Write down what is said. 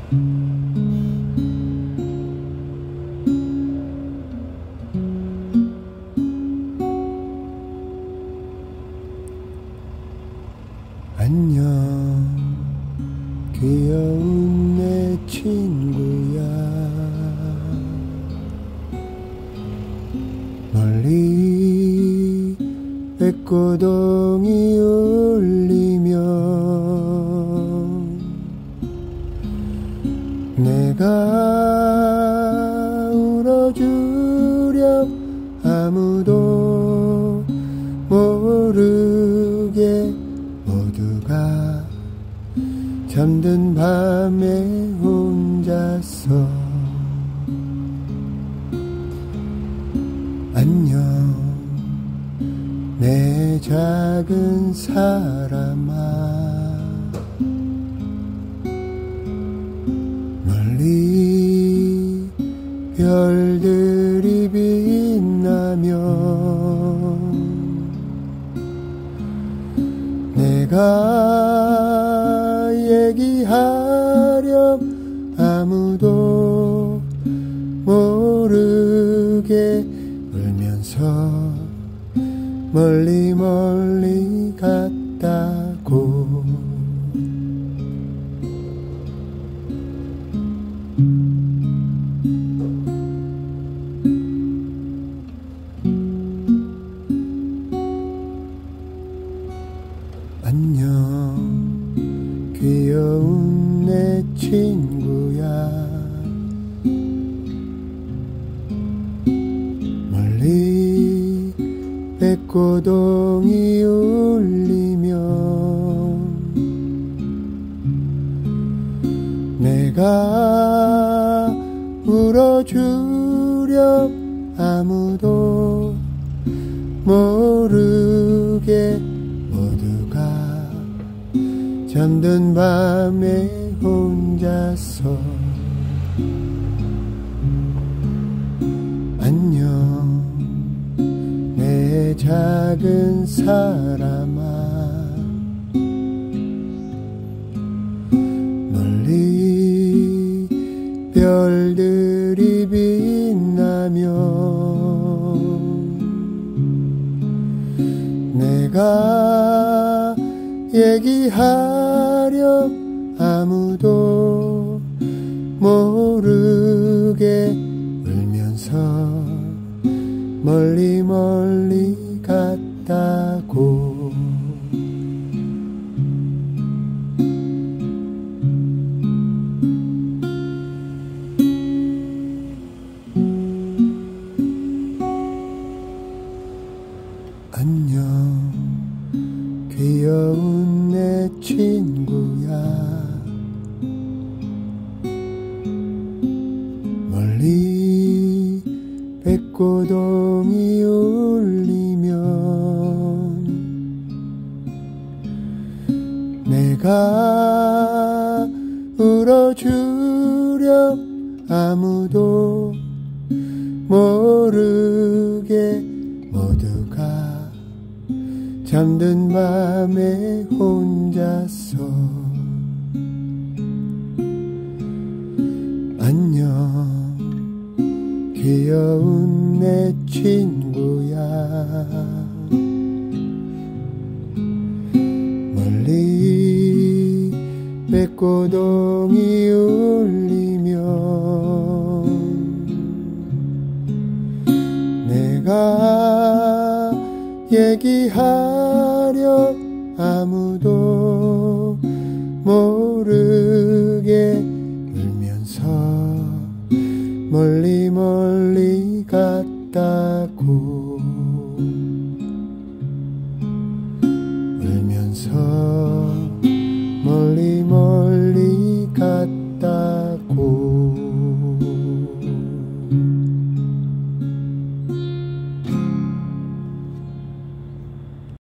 안녕 귀여운 내 친구야. 멀리 백고동이 울리며 내가 울어주렴 아무도 모르게 모두가 잠든 밤에 혼자서. 안녕 내 작은 사람아. 멀리 별들이 빛나면 내가 얘기하렴 아무도 모르게 울면서 멀리 멀리 갔다고. 안녕 귀여운 내 친구야. 멀리 백고동이 울리면 내가 울어주렴 아무도 모르게 모두가 잠든 밤에 혼자서. 안녕 내 작은 사람아. 멀리 별들이 빛나면 내가 얘기하렴 아무도 모르게 울면서 멀리 멀리 갔다고. 안녕 귀여운 내 친구야. 멀리 백고동이 울리면 내가 울어주렴 아무도 모르게 모두가 잠든 밤에 혼자서. 안녕 귀여운 내 친구야. 멀리 백고동이 울리면 내가 얘기하렴 아무도 모르게 울면서 멀리 멀리 갔다고.